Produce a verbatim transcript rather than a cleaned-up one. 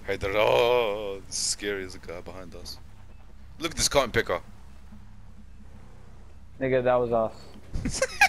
Hey, there. Oh, this is scary. There's a guy behind us. Look at this cotton picker. Nigga, that was us.